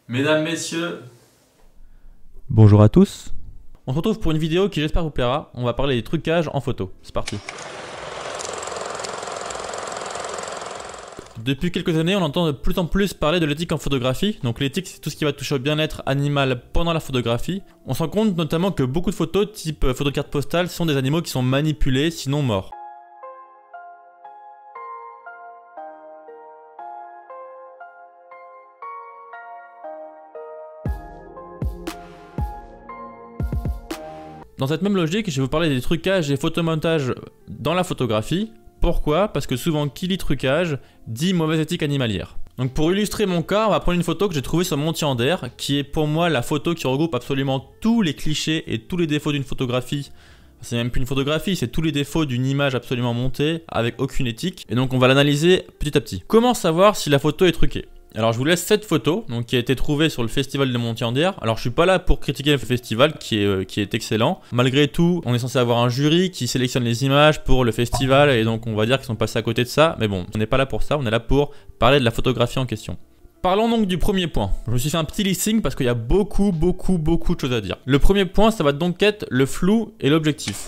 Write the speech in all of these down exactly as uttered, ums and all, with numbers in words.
Mesdames, messieurs, bonjour à tous. On se retrouve pour une vidéo qui j'espère vous plaira. On va parler des trucages en photo. C'est parti. Depuis quelques années, on entend de plus en plus parler de l'éthique en photographie. Donc l'éthique, c'est tout ce qui va toucher au bien-être animal pendant la photographie. On se rend compte notamment que beaucoup de photos, type photo de carte postale, sont des animaux qui sont manipulés, sinon morts. Dans cette même logique, je vais vous parler des trucages et photomontages dans la photographie. Pourquoi? Parce que souvent, qui dit trucage, dit mauvaise éthique animalière. Donc pour illustrer mon cas, on va prendre une photo que j'ai trouvée sur Montiander, qui est pour moi la photo qui regroupe absolument tous les clichés et tous les défauts d'une photographie. C'est même plus une photographie, c'est tous les défauts d'une image absolument montée, avec aucune éthique. Et donc on va l'analyser petit à petit. Comment savoir si la photo est truquée? Alors je vous laisse cette photo donc, qui a été trouvée sur le festival de Montiander. Alors je suis pas là pour critiquer le festival qui est, euh, qui est excellent. Malgré tout, on est censé avoir un jury qui sélectionne les images pour le festival et donc on va dire qu'ils sont passés à côté de ça. Mais bon, on n'est pas là pour ça, on est là pour parler de la photographie en question. Parlons donc du premier point. Je me suis fait un petit listing parce qu'il y a beaucoup, beaucoup, beaucoup de choses à dire. Le premier point, ça va donc être le flou et l'objectif.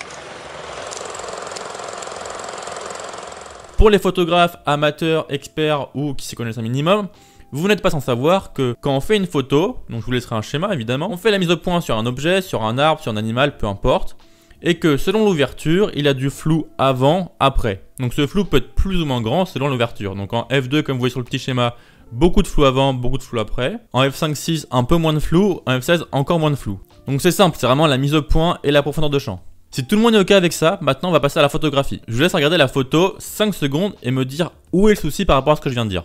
Pour les photographes amateurs, experts ou qui s'y connaissent un minimum, vous n'êtes pas sans savoir que quand on fait une photo, donc je vous laisserai un schéma évidemment, on fait la mise au point sur un objet, sur un arbre, sur un animal, peu importe, et que selon l'ouverture, il y a du flou avant, après. Donc ce flou peut être plus ou moins grand selon l'ouverture. Donc en F deux, comme vous voyez sur le petit schéma, beaucoup de flou avant, beaucoup de flou après. En F cinq six, un peu moins de flou, en F seize, encore moins de flou. Donc c'est simple, c'est vraiment la mise au point et la profondeur de champ. Si tout le monde est ok avec ça, maintenant on va passer à la photographie. Je vous laisse regarder la photo cinq secondes et me dire où est le souci par rapport à ce que je viens de dire.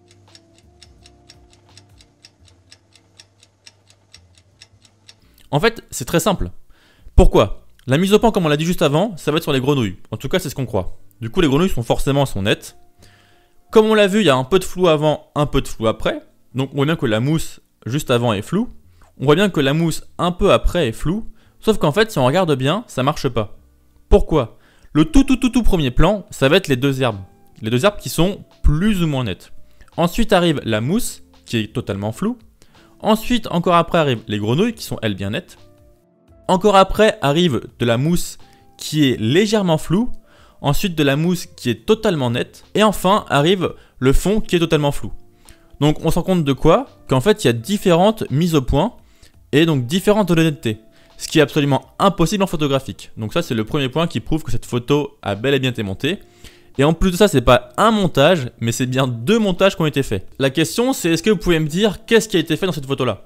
En fait, c'est très simple. Pourquoi? La mise au point, comme on l'a dit juste avant, ça va être sur les grenouilles. En tout cas, c'est ce qu'on croit. Du coup, les grenouilles sont forcément sont nettes. Comme on l'a vu, il y a un peu de flou avant, un peu de flou après. Donc on voit bien que la mousse juste avant est floue. On voit bien que la mousse un peu après est floue. Sauf qu'en fait, si on regarde bien, ça marche pas. Pourquoi? Le tout tout tout tout premier plan, ça va être les deux herbes. Les deux herbes qui sont plus ou moins nettes. Ensuite arrive la mousse, qui est totalement floue. Ensuite, encore après, arrivent les grenouilles, qui sont elles bien nettes. Encore après, arrive de la mousse qui est légèrement floue. Ensuite, de la mousse qui est totalement nette. Et enfin, arrive le fond qui est totalement flou. Donc, on se rend compte de quoi? Qu'en fait, il y a différentes mises au point et donc différentes honnêtetés. Ce qui est absolument impossible en photographique. Donc ça, c'est le premier point qui prouve que cette photo a bel et bien été montée. Et en plus de ça, c'est pas un montage, mais c'est bien deux montages qui ont été faits. La question, c'est est-ce que vous pouvez me dire qu'est-ce qui a été fait dans cette photo-là?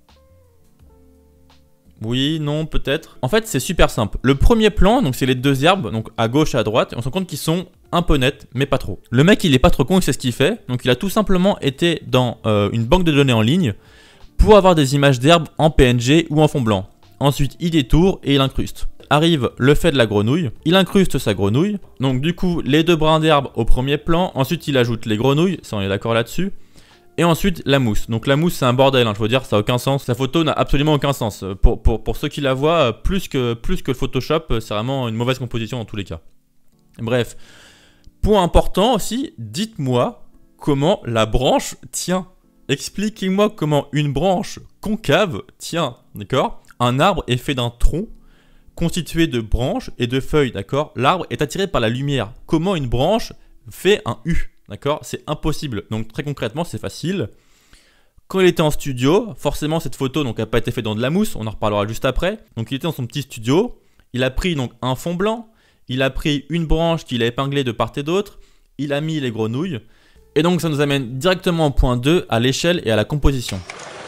Oui, non, peut-être. En fait, c'est super simple. Le premier plan, donc c'est les deux herbes, donc à gauche et à droite, et on se rend compte qu'ils sont un peu nets, mais pas trop. Le mec, il est pas trop con, il sait ce qu'il fait. Donc il a tout simplement été dans euh, une banque de données en ligne pour avoir des images d'herbes en P N G ou en fond blanc. Ensuite, il détourne et il incruste. Arrive le fait de la grenouille, il incruste sa grenouille. Donc du coup, les deux brins d'herbe au premier plan. Ensuite, il ajoute les grenouilles, ça on est d'accord là-dessus. Et ensuite, la mousse. Donc la mousse, c'est un bordel, hein, je veux dire, ça n'a aucun sens. Sa photo n'a absolument aucun sens. Pour, pour, pour ceux qui la voient, plus que, plus que le Photoshop, c'est vraiment une mauvaise composition dans tous les cas. Bref, point important aussi, dites-moi comment la branche tient. Expliquez-moi comment une branche concave tient, d'accord? Un arbre est fait d'un tronc constitué de branches et de feuilles, d'accord? L'arbre est attiré par la lumière. Comment une branche fait un U, d'accord? C'est impossible. Donc très concrètement, c'est facile. Quand il était en studio, forcément cette photo n'a pas été faite dans de la mousse, on en reparlera juste après. Donc il était dans son petit studio, il a pris donc un fond blanc, il a pris une branche qu'il a épinglée de part et d'autre, il a mis les grenouilles, et donc ça nous amène directement au point deux, à l'échelle et à la composition.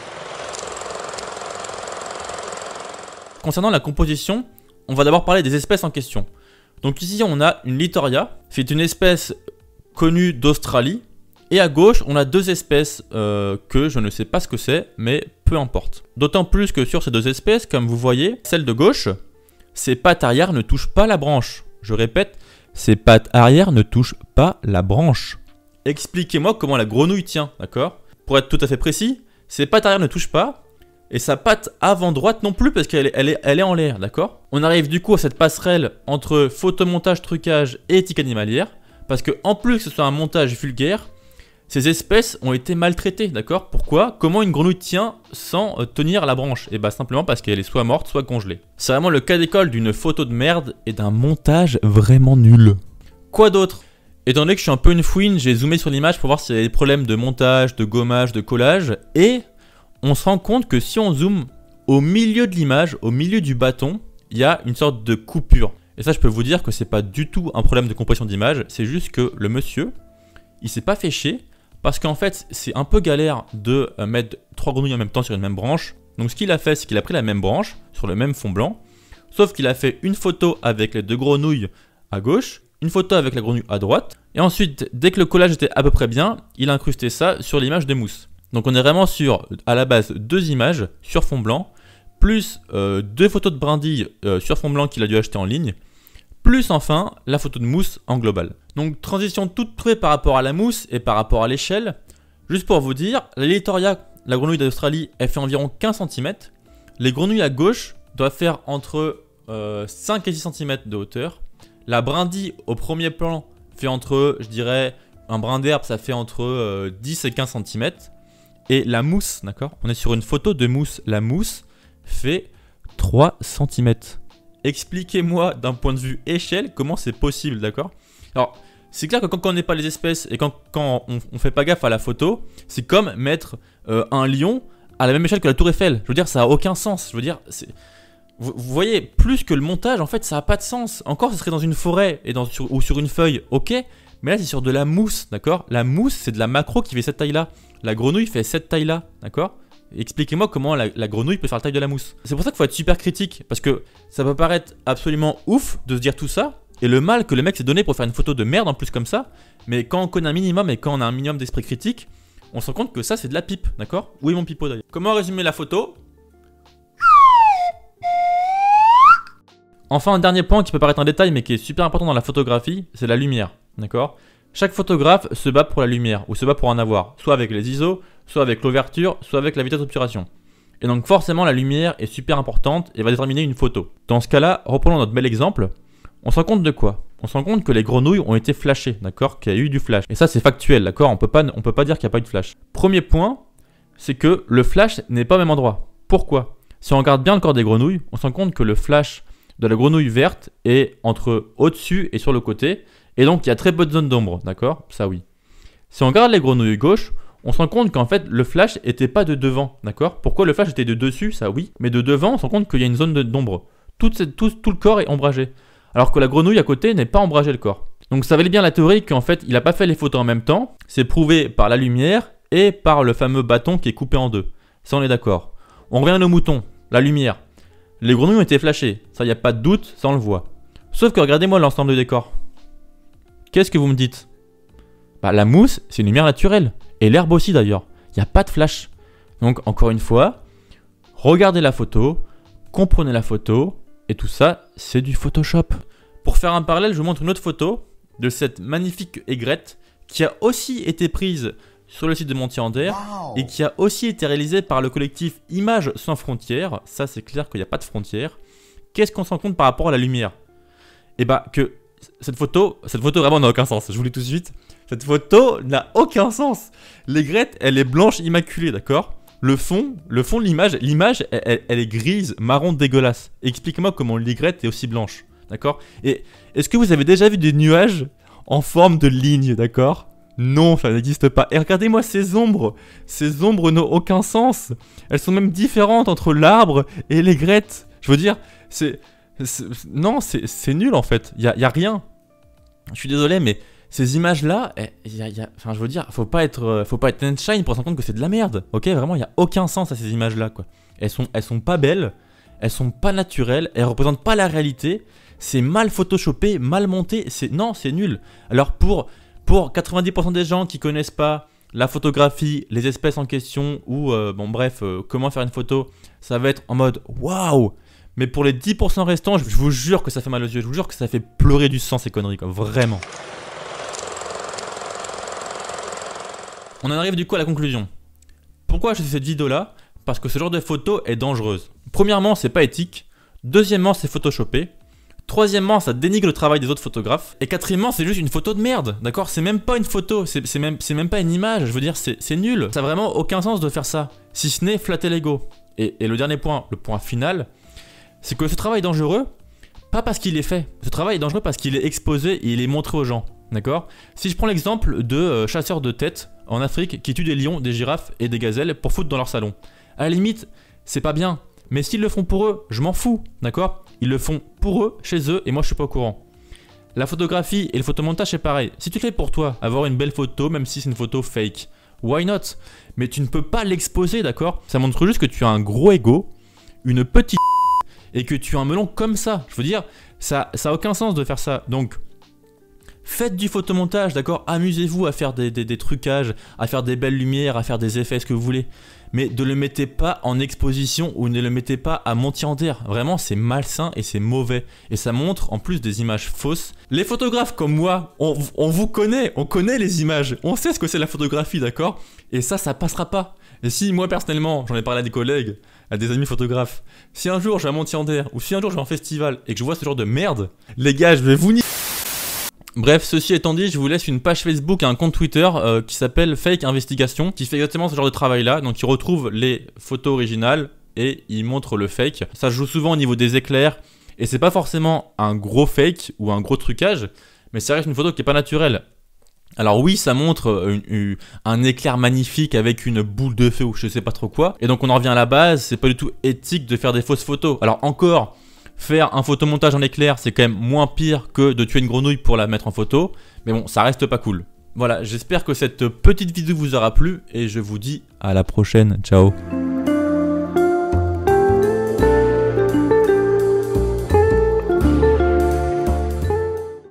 Concernant la composition, on va d'abord parler des espèces en question. Donc ici on a une Littoria, c'est une espèce connue d'Australie. Et à gauche on a deux espèces euh, que je ne sais pas ce que c'est, mais peu importe. D'autant plus que sur ces deux espèces, comme vous voyez, celle de gauche, ses pattes arrière ne touchent pas la branche. Je répète, ses pattes arrière ne touchent pas la branche. Expliquez-moi comment la grenouille tient, d'accord? Pour être tout à fait précis, ses pattes arrière ne touchent pas. Et sa patte avant droite non plus parce qu'elle est, elle est, elle est en l'air, d'accord? On arrive du coup à cette passerelle entre photomontage, trucage et éthique animalière. Parce que en plus que ce soit un montage vulgaire, Ces espèces ont été maltraitées, d'accord? Pourquoi? Comment une grenouille tient sans euh, tenir la branche? Et bah simplement parce qu'elle est soit morte, soit congelée. C'est vraiment le cas d'école d'une photo de merde et d'un montage vraiment nul. Quoi d'autre? Étant donné que je suis un peu une fouine, j'ai zoomé sur l'image pour voir s'il y avait des problèmes de montage, de gommage, de collage. Et on se rend compte que si on zoome au milieu de l'image, au milieu du bâton, il y a une sorte de coupure. Et ça, je peux vous dire que c'est pas du tout un problème de compression d'image, c'est juste que le monsieur, il s'est pas fait chier. Parce qu'en fait, c'est un peu galère de mettre trois grenouilles en même temps sur une même branche. Donc ce qu'il a fait, c'est qu'il a pris la même branche, sur le même fond blanc. Sauf qu'il a fait une photo avec les deux grenouilles à gauche, une photo avec la grenouille à droite. Et ensuite, dès que le collage était à peu près bien, il a incrusté ça sur l'image de mousse. Donc on est vraiment sur, à la base, deux images sur fond blanc, plus euh, deux photos de brindilles euh, sur fond blanc qu'il a dû acheter en ligne, plus enfin la photo de mousse en global. Donc transition toute trouvée par rapport à la mousse et par rapport à l'échelle. Juste pour vous dire, la Lilitoria, la grenouille d'Australie, elle fait environ quinze centimètres. Les grenouilles à gauche doivent faire entre euh, cinq et six centimètres de hauteur. La brindille au premier plan fait entre, je dirais, un brin d'herbe, ça fait entre euh, dix et quinze centimètres. Et la mousse, d'accord? On est sur une photo de mousse. La mousse fait trois centimètres. Expliquez-moi d'un point de vue échelle comment c'est possible, d'accord? Alors, c'est clair que quand, quand on n'est pas les espèces et quand, quand on, on fait pas gaffe à la photo, c'est comme mettre euh, un lion à la même échelle que la tour Eiffel. Je veux dire, ça a aucun sens. Je veux dire, vous, vous voyez, plus que le montage, en fait, ça a pas de sens. Encore, ce serait dans une forêt et dans, sur, ou sur une feuille, ok? Mais là, c'est sur de la mousse, d'accord? La mousse, c'est de la macro qui fait cette taille-là. La grenouille fait cette taille-là, d'accord? Expliquez-moi comment la, la grenouille peut faire la taille de la mousse. C'est pour ça qu'il faut être super critique, parce que ça peut paraître absolument ouf de se dire tout ça, et le mal que le mec s'est donné pour faire une photo de merde en plus comme ça, mais quand on connaît un minimum et quand on a un minimum d'esprit critique, on se rend compte que ça c'est de la pipe, d'accord? Où est mon pipeau d'ailleurs? Comment résumer la photo? Enfin, un dernier point qui peut paraître un détail mais qui est super important dans la photographie, c'est la lumière, d'accord? Chaque photographe se bat pour la lumière, ou se bat pour en avoir, soit avec les I S O, soit avec l'ouverture, soit avec la vitesse d'obturation. Et donc forcément la lumière est super importante et va déterminer une photo. Dans ce cas-là, reprenons notre bel exemple, on se rend compte de quoi? On se rend compte que les grenouilles ont été flashées, d'accord? Qu'il y a eu du flash. Et ça c'est factuel, d'accord? On peut pas, on peut pas dire qu'il n'y a pas eu de flash. Premier point, c'est que le flash n'est pas au même endroit. Pourquoi? Si on regarde bien le corps des grenouilles, on se rend compte que le flash de la grenouille verte est entre au-dessus et sur le côté. Et donc il y a très peu de zones d'ombre, d'accord? Ça oui. Si on regarde les grenouilles gauche, on se rend compte qu'en fait le flash était pas de devant, d'accord? Pourquoi le flash était de dessus? Ça oui. Mais de devant, on se rend compte qu'il y a une zone d'ombre. Tout, tout, tout le corps est ombragé. Alors que la grenouille à côté n'est pas ombragé le corps. Donc ça valait bien la théorie qu'en fait il n'a pas fait les photos en même temps. C'est prouvé par la lumière et par le fameux bâton qui est coupé en deux. Ça on est d'accord. On revient aux moutons, la lumière. Les grenouilles ont été flashées, ça il n'y a pas de doute, ça on le voit. Sauf que regardez-moi l'ensemble du décor. Qu'est-ce que vous me dites? Bah la mousse, c'est une lumière naturelle. Et l'herbe aussi d'ailleurs. Il n'y a pas de flash. Donc encore une fois, regardez la photo, comprenez la photo, et tout ça, c'est du Photoshop. Pour faire un parallèle, je vous montre une autre photo de cette magnifique aigrette qui a aussi été prise sur le site de Montier-en-Der wow. Et qui a aussi été réalisée par le collectif Images sans frontières. Ça, c'est clair qu'il n'y a pas de frontières. Qu'est-ce qu'on se rend compte par rapport à la lumière? Eh bah que cette photo, cette photo vraiment n'a aucun sens. Je vous le dis tout de suite. Cette photo n'a aucun sens. L'aigrette, elle est blanche immaculée, d'accord? Le fond, le fond de l'image, l'image, elle, elle, elle est grise, marron dégueulasse. Expliquez-moi comment l'aigrette est aussi blanche, d'accord? Et est-ce que vous avez déjà vu des nuages en forme de ligne, d'accord? Non, ça n'existe pas. Et regardez-moi ces ombres. Ces ombres n'ont aucun sens. Elles sont même différentes entre l'arbre et l'aigrette. Je veux dire, c'est... Non, c'est nul en fait. Il n'y a, y a rien. Je suis désolé, mais ces images-là, y a, y a, enfin, je veux dire, faut pas être, faut pas être Einstein pour se rendre compte que c'est de la merde. Ok, vraiment, il n'y a aucun sens à ces images-là, quoi. Elles sont, elles sont pas belles, elles sont pas naturelles, elles représentent pas la réalité. C'est mal photoshopé, mal monté. C'est non, c'est nul. Alors pour pour quatre-vingt-dix pour cent des gens qui connaissent pas la photographie, les espèces en question ou euh, bon bref, euh, comment faire une photo, ça va être en mode waouh. Mais pour les dix pour cent restants, je vous jure que ça fait mal aux yeux, je vous jure que ça fait pleurer du sang ces conneries, quoi, vraiment. On en arrive du coup à la conclusion. Pourquoi je fais cette vidéo là? Parce que ce genre de photo est dangereuse. Premièrement, c'est pas éthique. Deuxièmement, c'est photoshopé. Troisièmement, ça dénigre le travail des autres photographes. Et quatrièmement, c'est juste une photo de merde, d'accord? C'est même pas une photo, c'est même, même pas une image, je veux dire, c'est nul. Ça a vraiment aucun sens de faire ça, si ce n'est flatter l'ego. Et, et le dernier point, le point final, c'est que ce travail est dangereux, pas parce qu'il est fait. Ce travail est dangereux parce qu'il est exposé et il est montré aux gens, d'accord? Si je prends l'exemple de euh, chasseurs de têtes en Afrique qui tuent des lions, des girafes et des gazelles pour foutre dans leur salon. À la limite, c'est pas bien, mais s'ils le font pour eux, je m'en fous, d'accord? Ils le font pour eux, chez eux, et moi je suis pas au courant. La photographie et le photomontage c'est pareil. Si tu fais pour toi, avoir une belle photo, même si c'est une photo fake, why not? Mais tu ne peux pas l'exposer, d'accord? Ça montre juste que tu as un gros ego, une petite et que tu as un melon comme ça. Je veux dire, ça ça a aucun sens de faire ça. Donc, faites du photomontage, d'accord? Amusez-vous à faire des, des, des trucages, à faire des belles lumières, à faire des effets, ce que vous voulez. Mais ne le mettez pas en exposition ou ne le mettez pas à Montyander. Vraiment, c'est malsain et c'est mauvais. Et ça montre en plus des images fausses. Les photographes comme moi, on, on vous connaît, on connaît les images. On sait ce que c'est la photographie, d'accord? Et ça, ça passera pas. Et si moi, personnellement, j'en ai parlé à des collègues, à des amis photographes, si un jour je vais à Montyander ou si un jour je vais en festival et que je vois ce genre de merde, les gars, je vais vous nier. Bref, ceci étant dit, je vous laisse une page Facebook et un compte Twitter euh, qui s'appelle Fake Investigation, qui fait exactement ce genre de travail-là. Donc, il retrouve les photos originales et il montre le fake. Ça se joue souvent au niveau des éclairs et c'est pas forcément un gros fake ou un gros trucage, mais ça reste une photo qui est pas naturelle. Alors oui, ça montre une, une, un éclair magnifique avec une boule de feu ou je sais pas trop quoi. Et donc, on en revient à la base, c'est pas du tout éthique de faire des fausses photos. Alors encore... Faire un photomontage en éclair, c'est quand même moins pire que de tuer une grenouille pour la mettre en photo. Mais bon, ça reste pas cool. Voilà, j'espère que cette petite vidéo vous aura plu et je vous dis à la prochaine. Ciao.